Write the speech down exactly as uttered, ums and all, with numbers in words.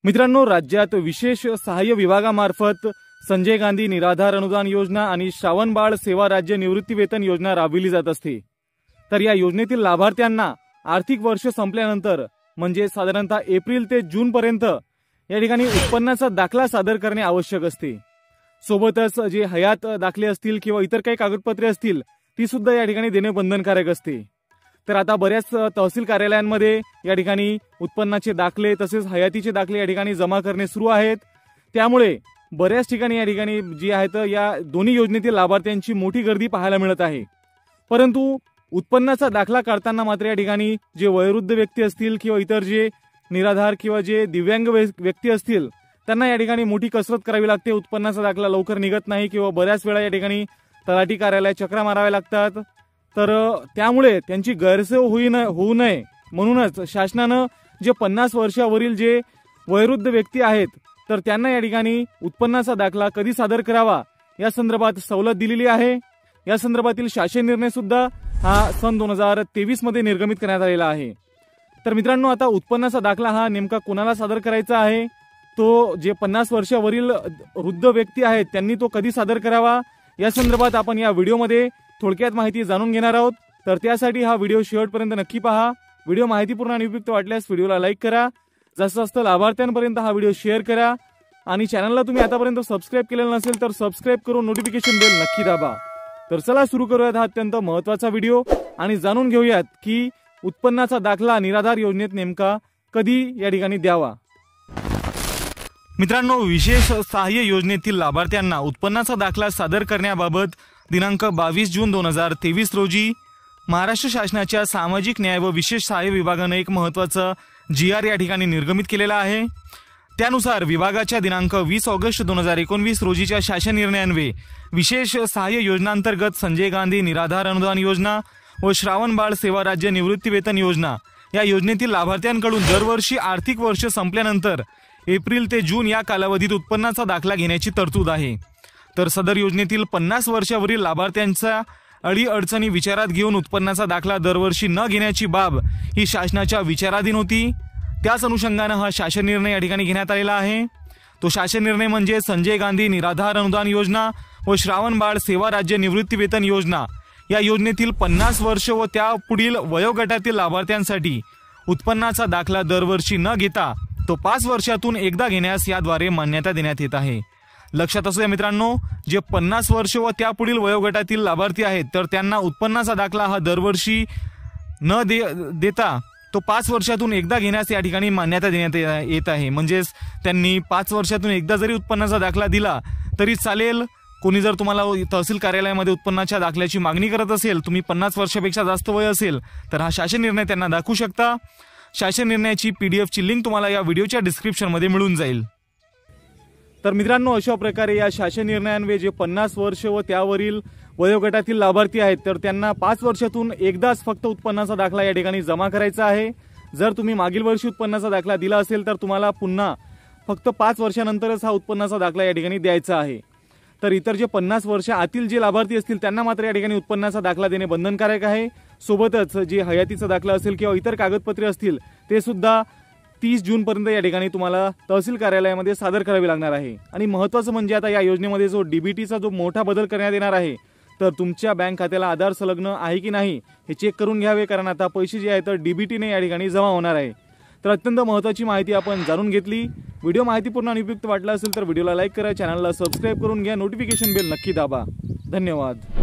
मित्रांनो, राज्यात विशेष सहाय्य विभागामार्फत संजय गांधी निराधार अनुदान योजना आणि श्रावण बाळ सेवा राज्य निवृत्ती वेतन योजना राबविली जात असते। तर या योजनेतील लाभार्थ्यांना आर्थिक वर्ष संपल्यानंतर म्हणजे साधारणतः एप्रिल ते जून पर्यंत या ठिकाणी उत्पन्नाचा दाखला सादर करणे आवश्यक असते। सोबतच जे हयात दाखले असतील किंवा इतर काही कागदपत्रे असतील ती सुद्धा या ठिकाणी देणे बंधनकारक असते। तर आता बऱ्याच तहसील कार्यालयांमध्ये या ठिकाणी उत्पन्नाचे दाखले तसेच हयातीचे दाखले या ठिकाणी जमा करणे सुरू आहेत। त्यामुळे बऱ्याच ठिकाणी या ठिकाणी जी आहेत या दोन्ही योजनेतील लाभार्थ्यांची मोठी गर्दी पाहायला मिळत आहे। परंतु उत्पन्नाचा दाखला काढताना मात्र या ठिकाणी जे वयोवृद्ध व्यक्ती असतील किंवा इतर जे निराधार किंवा जे दिव्यांग व्यक्ती असतील त्यांना या ठिकाणी मोठी कसरत करावी लागते। उत्पन्नाचा दाखला लवकर निघत नाही किंवा बऱ्याच वेळा या ठिकाणी तलाठी कार्यालय चक्रा माराव्या लागतात। तर त्यामुळे त्यांची गैरसोय होऊ नये म्हणूनच शासनानं जे पन्नास वर्षावरील जे वयोवृद्ध व्यक्ती आहेत तर त्यांना या ठिकाणी उत्पन्नाचा दाखला कधी सादर करावा या संदर्भात सवलत दिलेली आहे। या संदर्भातील शासन निर्णय सुद्धा हा सन दोन हजार तेवीस मध्ये निर्गमित करण्यात आलेला आहे। तर मित्रांनो, आता उत्पन्नाचा दाखला हा नेमका कोणाला सादर करायचा आहे, तो जे पन्नास वर्षावरील वृद्ध व्यक्ती आहेत त्यांनी तो कधी सादर करावा या संदर्भात आपण या व्हिडिओमध्ये थोडक्यात माहिती जाणून घेणार आहोत। तर त्यासाठी हा व्हिडिओ शेवटपर्यंत नक्की पहा। व्हिडिओ माहितीपूर्ण आणि उपयुक्त वाटल्यास व्हिडिओला लाईक करा, जास्तीत जास्त लाभार्थ्यांपर्यंत हा व्हिडिओ शेअर करा आणि चॅनलला तुम्ही आतापर्यंत सबस्क्राईब केलेलं नसेल तर सबस्क्राईब करून नोटिफिकेशन बेल नक्की दाबा। तर चला सुरू करूयात हा अत्यंत महत्त्वाचा व्हिडिओ आणि जाणून घेऊयात की उत्पन्नाचा दाखला निराधार योजनेत नेमका कधी या ठिकाणी द्यावा। मित्रांनो, विशेष सहाय्य योजनेतील लाभार्थ्यांना उत्पन्नाचा दाखला सादर करण्याबाबत दिनांक बावीस जून दोन हजार तेवीस रोजी महाराष्ट्र शासनाच्या सामाजिक न्याय व विशेष सहाय्य विभागाने एक महत्त्वाचा जी आर या ठिकाणी निर्गमित केलेला आहे। त्यानुसार विभागाच्या दिनांक वीस ऑगस्ट दोन हजार एकोणवीस रोजीच्या शासन निर्णयान्वये विशेष सहाय्य योजनांतर्गत संजय गांधी निराधार अनुदान योजना व श्रावण बाळ सेवा राज्य निवृत्ती वेतन योजना या योजनेतील लाभार्थ्यांकडून दरवर्षी आर्थिक वर्ष संपल्यानंतर एप्रिल ते जून या कालावधीत उत्पन्नाचा दाखला घेण्याची तरतूद आहे। तर सदर योजनेतील पन्नास वर्षावरील लाभार्थ्यांच्या अडी अडचणी विचारात घेऊन उत्पन्नाचा दाखला दरवर्षी न घेण्याची बाब ही शासनाच्या विचाराधीन होती। त्याच अनुषंगाने हा शासन निर्णय या ठिकाणी घेण्यात आलेला आहे। तो शासन निर्णय म्हणजे संजय गांधी निराधार अनुदान योजना व श्रावण बाळ सेवा राज्य निवृत्ती वेतन योजना या योजनेतील पन्नास वर्ष व त्या पुढील वयोगटातील लाभार्थ्यांसाठी उत्पन्नाचा दाखला दरवर्षी न घेता तो पाच वर्षातून एकदा घेण्यास याद्वारे मान्यता देण्यात येत आहे। लक्षात असू द्या मित्रांनो, जे पन्नास वर्ष व त्या पुढील वयोगटातील लाभार्थी आहेत तर त्यांना उत्पन्नाचा दाखला हा दरवर्षी न दे देता तो पाच वर्षातून एकदा घेण्यास या ठिकाणी मान्यता देण्यात येत आहे। म्हणजेच त्यांनी पाच वर्षातून एकदा जरी उत्पन्नाचा दाखला दिला तरी चालेल। कोणी जर तुम्हाला तहसील कार्यालयामध्ये उत्पन्नाच्या दाखल्याची मागणी करत असेल, तुम्ही पन्नास वर्षापेक्षा जास्त वय असेल तर हा शासन निर्णय त्यांना दाखवू शकता। शासन निर्णयाची पीडीएफ ची लिंक तुम्हाला या व्हिडिओच्या डिस्क्रिप्शन मध्ये मिळून जाईल। तर मित्रांनो, अशा प्रकारे या शासन निर्णयान्वये जे पन्नास वर्ष व त्यावरील वयोगटातील लाभार्थी आहेत तर त्यांना पाच वर्षातून एकदाच फक्त उत्पन्नाचा दाखला या ठिकाणी जमा करायचा आहे। जर तुम्ही मागील वर्षी उत्पन्नाचा दाखला दिला असेल तर तुम्हाला पुन्हा फक्त पाच वर्षानंतरच हा उत्पन्नाचा दाखला या ठिकाणी द्यायचा आहे। तर इतर जे पन्नास वर्ष आतील जे लाभार्थी असतील त्यांना मात्र या ठिकाणी उत्पन्नाचा दाखला देणे बंधनकारक आहे। सोबतच जे हयातीचा दाखला असेल किंवा इतर कागदपत्रे असतील ते सुद्धा तीस जून पर्यंत या ठिकाणी तुम्हाला तहसील कार्यालयामध्ये सादर करावी लागणार आहे। आणि महत्त्वाचं म्हणजे आता या योजनेमध्ये जो डीबीटीचा जो मोठा बदल करण्यात येणार आहे तर तुमच्या बँक खात्याला आधार संलग्न आहे की नाही हे चेक करून घ्यावे, कारण आता पैसे जे आहेत तर डीबीटीने या ठिकाणी जमा होणार आहे। तर अत्यंत महत्त्वाची माहिती आपण जाणून घेतली। व्हिडिओ माहितीपूर्ण आणि उपयुक्त वाटला असेल तर व्हिडिओला लाईक करा, चॅनलला सबस्क्राईब करून घ्या, नोटिफिकेशन बेल नक्की दाबा। धन्यवाद।